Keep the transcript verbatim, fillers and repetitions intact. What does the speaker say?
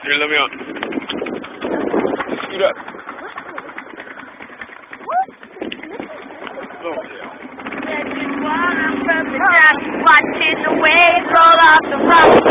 Here, let me on. Scoot up. Oh, yeah. Watching the waves roll off the rock.